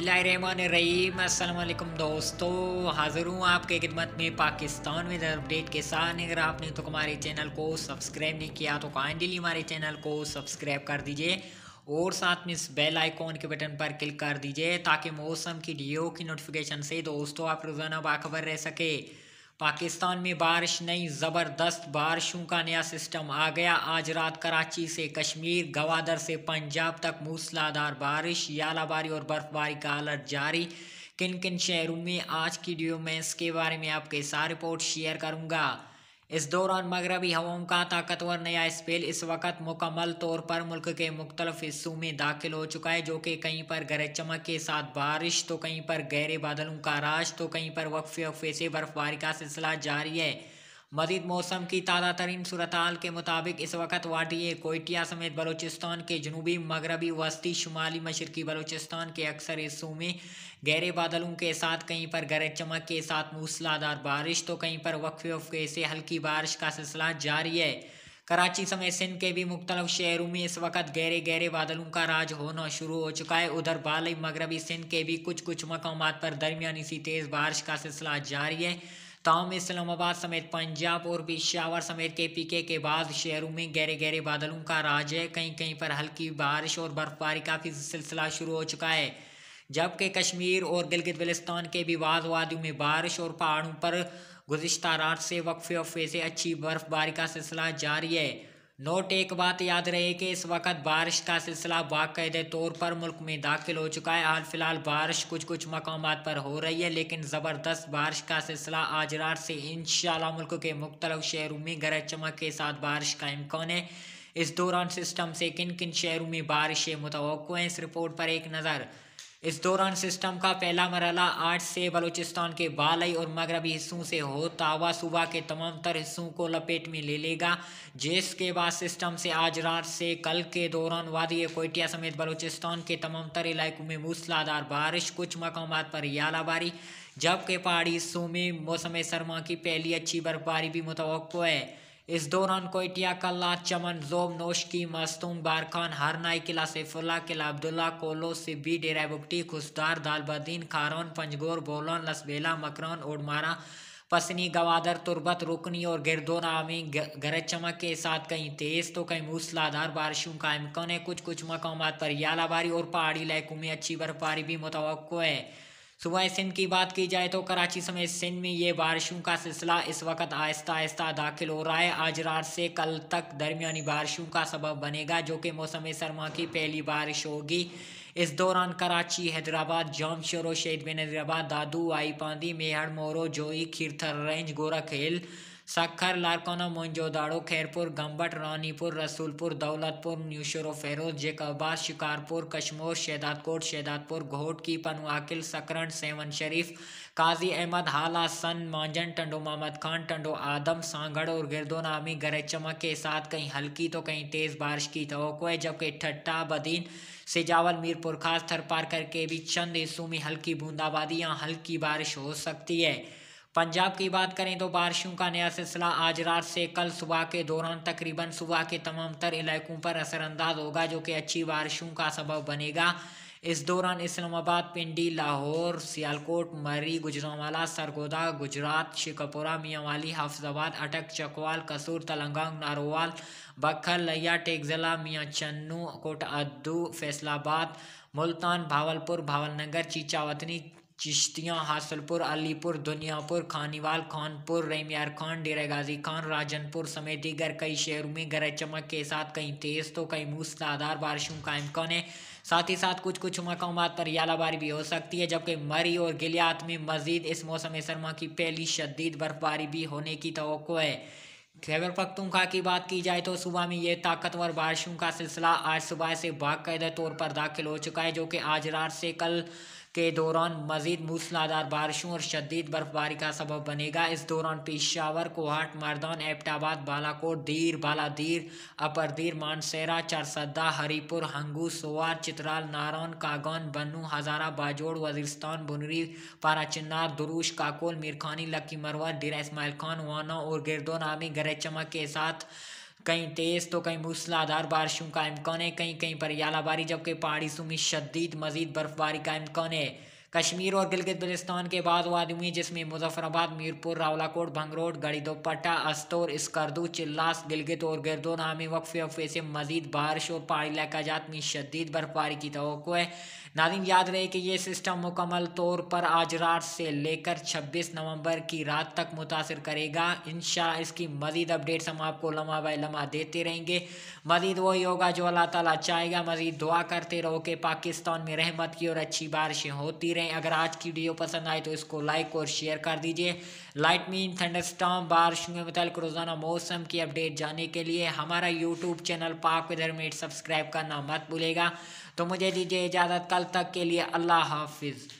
बिस्मिल्लाहिर्रहमानिर्रहीम। अस्सलाम वालेकुम दोस्तों, हाज़िर हूँ आपके खिदमत में पाकिस्तान में अपडेट के साथ। अगर आपने तो हमारे चैनल को सब्सक्राइब नहीं किया तो काइंडली हमारे चैनल को सब्सक्राइब कर दीजिए और साथ में इस बेल आइकॉन के बटन पर क्लिक कर दीजिए ताकि मौसम की वीडियो की नोटिफिकेशन से दोस्तों आप रोज़ाना बाखबर रह सके। पाकिस्तान में बारिश नई ज़बरदस्त बारिशों का नया सिस्टम आ गया। आज रात कराची से कश्मीर, गवादर से पंजाब तक मूसलाधार बारिश, यालाबारी और बर्फबारी का अलर्ट जारी। किन किन शहरों में आज की वीडियो में इसके बारे में आपके साथ रिपोर्ट शेयर करूंगा। इस दौरान मगरबी हवाओं का ताकतवर नया स्पेल इस वक्त मुकम्मल तौर पर मुल्क के मुख्तलिफ हिस्सों में दाखिल हो चुका है, जो कि कहीं पर गरज चमक के साथ बारिश तो कहीं पर गहरे बादलों का राज तो कहीं पर वक्फे वक्फे से बर्फबारी का सिलसिला जारी है। मजीद मौसम की ताज़ा तरीन सूरत हाल के मुताबिक इस वक्त वादी कोयटिया समेत बलूचिस्तान के जनूबी, मगरबी, वस्ती, शुमाली, मशरकी बलूचिस्तान के अक्सर हिस्सों में गहरे बादलों के साथ कहीं पर गरज चमक के साथ मूसलाधार बारिश तो कहीं पर वक्फे वक्फे से हल्की बारिश का सिलसिला जारी है। कराची समेत सिंध के भी मुख्तलिफ शहरों में इस वक्त गहरे गहरे बादलों का राज होना शुरू हो चुका है। उधर बालई मगरबी सिंध के भी कुछ मकामात पर दरमियानी सी तेज़ बारिश का सिलसिला जारी है। ताहम इस्लामाबाद समेत पंजाब और पेशावर समेत KPK के बाद शहरों में गहरे गहरे बादलों का राज है। कहीं कहीं पर हल्की बारिश और बर्फबारी का भी सिलसिला शुरू हो चुका है, जबकि कश्मीर और गिलगित बल्तिस्तान के भी बाद वादियों में बारिश और पहाड़ों पर गुज़िश्ता रात से वक्फे वक्फे से अच्छी बर्फबारी का सिलसिला जारी है। नोट एक बात याद रहे कि इस वक्त बारिश का सिलसिला बाकायदे तौर पर मुल्क में दाखिल हो चुका है। हाल फिलहाल बारिश कुछ मकामात पर हो रही है, लेकिन ज़बरदस्त बारिश का सिलसिला आज रात से इंशाल्लाह मुल्क के मुख्तलिफ शहरों में गरज चमक के साथ बारिश का इम्कान है। इस दौरान सिस्टम से किन किन शहरों में बारिशें मुतवक्को हैं, इस रिपोर्ट पर एक नज़र। इस दौरान सिस्टम का पहला मरहला आज से बलूचिस्तान के बालई और मगरबी हिस्सों से होता हुआ सुबह के तमाम तर हिस्सों को लपेट में ले लेगा, जिसके बाद सिस्टम से आज रात से कल के दौरान वादी कोयटिया समेत बलूचिस्तान के तमाम तर इलाकों में मूसलाधार बारिश, कुछ मकामात पर यालाबारी, जबकि पहाड़ी हिस्सों में मौसम सरमा की पहली अच्छी बर्फबारी भी मुतवक्को है। इस दौरान कोयटिया, कल्ला, चमन, जोब, नौशकी, मस्तूम, बारखान, हरनाई, किला सैफुल्ला, किला अब्दुल्ला, कोलो, सिब्बी, डेरा बुगटी, खुसदार, दालबदीन, खारौन, पंजगोर, बोलन, लसबेला, मकरान, ओडमारा, पसनी, गवादर, तुरबत, रुकनी और गिरदोना में गरज चमक के साथ कहीं तेज तो कहीं मूसलाधार बारिशों का इम्कान है। कुछ मकामात पर यालाबारी और पहाड़ी इलाकों में अच्छी बर्फबारी भी मुतवक्को है। सुबह सिंध की बात की जाए तो कराची समेत सिंध में ये बारिशों का सिलसिला इस वक्त आहिस्ता आहिस्ता दाखिल हो रहा है। आज रात से कल तक दरमियानी बारिशों का सबब बनेगा, जो कि मौसम सरमा की पहली बारिश होगी। इस दौरान कराची, हैदराबाद, जामशोरो, शहीद बेनज़ीराबाद, दादू, आई पांदी, मेहड़, मोरो, जोई, खीरथर रेंज, गोरख हिल, सखर, लारकाना, मोइंजोदाड़ो, खैरपुर, गंबट, रानीपुर, रसूलपुर, दौलतपुर, न्यूशरो, फेरोज, जेकाबाद, शिकारपुर, कशमोर, शहदादकोट, शहदादपुर, घोटकी, पनुआकिल, सकरन, सेवन शरीफ, काजी अहमद, हाला, सन, मांजन, टंडो मोहम्मद खान, टंडो आदम, सांगड़ और गिरदोना में गरज चमक के साथ कहीं हल्की तो कहीं तेज़ बारिश की तवक्को है, जबकि ठट्टा, बदीन, सिजावल, मीरपुर खास, थरपार करके भी चंद हिस्सों में हल्की बूंदाबांदी या हल्की बारिश हो सकती है। पंजाब की बात करें तो बारिशों का नया सिलसिला आज रात से कल सुबह के दौरान तकरीबन सुबह के तमाम तर इलाकों पर असरअंदाज होगा, जो कि अच्छी बारिशों का सबब बनेगा। इस दौरान इस्लामाबाद, पिंडी, लाहौर, सियालकोट, मरी, गुजरांवाला, सरगोदा, गुजरात, शिकापुरा, मियांवाली, हाफिजाबाद, अटक, चकवाल, कसूर, तलंगांग, नारोवाल, बक्खल, लिया, टेकजिला, मियां चन्नू, कोट अद्दू, फैसलाबाद, मुल्तान, भावलपुर, भावलनगर, चीचावतनी, चिश्तियाँ, हासलपुर, अलीपुर, दुनियापुर, खानीवाल, खानपुर, रेमियार खान, डेरा गाजी खान, राजनपुर समेत दीगर कई शहरों में गरज चमक के साथ कहीं तेज तो कहीं मूसलाधार बारिशों का इम्कान है। साथ ही साथ कुछ मकामात पर यालाबारी भी हो सकती है, जबकि मरी और गिलियात में मजीद इस मौसम सरमा की पहली शदीद बर्फबारी भी होने की तवक्को है। खैबर पख्तूनख्वा की बात की जाए तो सुबह में ये ताकतवर बारिशों का सिलसिला आज सुबह से बाकायदा तौर पर दाखिल हो चुका है, जो कि आज रात से कल के दौरान मजीद मूसलाधार बारिशों और शदीद बर्फबारी का सबब बनेगा। इस दौरान पेशावर, कोहाट, मर्दान, एबटाबाद, बालाकोट, दीर, बालादीर, अपर दीर, मानसेरा, चरसद्दा, हरीपुर, हंगू, सोवार, चित्राल, नारौन, कागौन, बन्नू, हज़ारा, बाजोड़, वजीरस्तान, बुनरी, पाराचिन्नार, दुरूश, काकोल, मीरखानी, लक्की मरवा, डेरा इस्माइल खान, वाना और गिरदोना में गरज चमक के साथ कहीं तेज तो कहीं मूसलाधार बारिशों का इम्कान है, कहीं कहीं पर यालाबारी, जबकि पहाड़ी हिस्सों में शदीद मजीद बर्फबारी का इम्कान है। कश्मीर और गिलगित बल्तिस्तान के बाद वादियों में जिसमें मुजफ्फराबाद, मीरपुर, रावलाकोट, भंगरोट, गढ़ीदोपट्टा, अस्तोर, स्कर्दू, चिल्लास, गिलगित और गिरदोना में वक्फे वक्फे से मजीद बारिश और पहाड़ी इलाकाजात में शदीद बर्फबारी की तवक्को है। नाज़रीन याद रहे कि ये सिस्टम मुकम्मल तौर पर आज रात से लेकर 26 नवंबर की रात तक मुतासिर करेगा। इंशाअल्लाह इसकी मजीद अपडेट्स हम आपको लम्हा बाय लम्हा देते रहेंगे। मजीद वही होगा जो अल्लाह ताला चाहेगा। मजीद दुआ करते रहो कि पाकिस्तान में रहमत की और अच्छी बारिशें होती रहें। अगर आज की वीडियो पसंद आए तो इसको लाइक और शेयर कर दीजिए। लाइटनिंग, थंडरस्टॉर्म, बारिशों के मुताल्लिक रोज़ाना मौसम की अपडेट जानने के लिए हमारा YouTube channel Pak weather met subscribe करना मत भूलेगा। तो मुझे दीजिए इजाज़त, कल तक के लिए अल्लाह हाफिज़।